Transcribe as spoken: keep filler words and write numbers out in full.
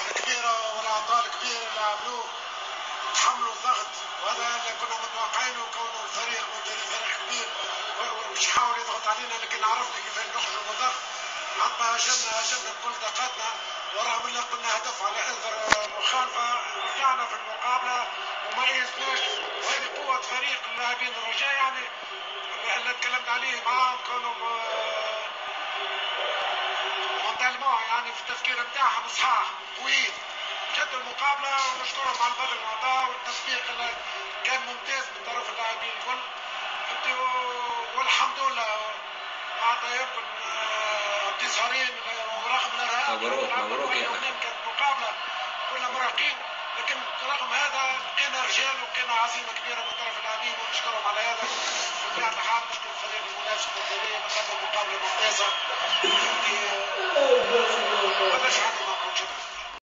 الكبيره والاعطاء الكبير اللي عملوه تحملوا الضغط، وهذا اللي كنا متوقعينه كونه الفريق مدرب فريق كبير ومش حاول يضغط علينا، لكن عرفنا كيف نخرجوا من الضغط. عندما هاجمنا هاجمنا بكل طاقتنا، ورغم اللي قلنا هدف على انذر مخالفه رجعنا في المقابله وما يزناش، وهذه قوه فريق اللاعبين الرجاء يعني اللي تكلمت عليه معاهم كانوا مونتالمون يعني في التفكير نتاعهم صحاح قويين. جدوا المقابله ونشكرهم على البذل والعطاء والتسبيق اللي كان ممتاز من طرف اللاعبين الكل. والحمد لله معناتها يمكن انتصارين ورغم الارهاق مبروك مبروك يا اخي. كانت مقابله كنا مراهقين، لكن رغم هذا لقينا رجال ولقينا عزيمه كبيره من طرف اللاعبين ونشكرهم على هذا. بطبيعه الحال نشكر الفريق المنافس والفريق اللي قدم مقابله ممتازه.